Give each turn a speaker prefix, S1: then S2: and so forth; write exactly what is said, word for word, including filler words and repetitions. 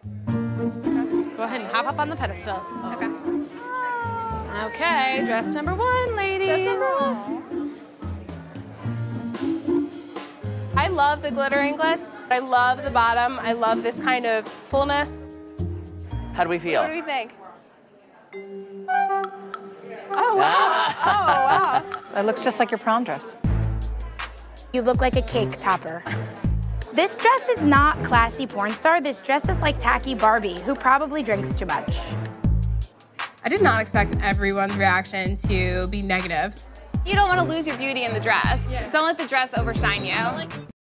S1: Go ahead and hop up on the pedestal.
S2: Okay.
S1: Okay, dress number one, ladies.
S2: Dress number one. I love the glitter anklets. I love the bottom. I love this kind of fullness.
S3: How do we feel?
S2: So what do we think? Oh, wow. Oh, wow.
S4: It looks just like your prom dress.
S5: You look like a cake topper. This dress is not classy porn star. This dress is like tacky Barbie, who probably drinks too much.
S2: I did not expect everyone's reaction to be negative.
S6: You don't want to lose your beauty in the dress. Yeah. Don't let the dress overshine you.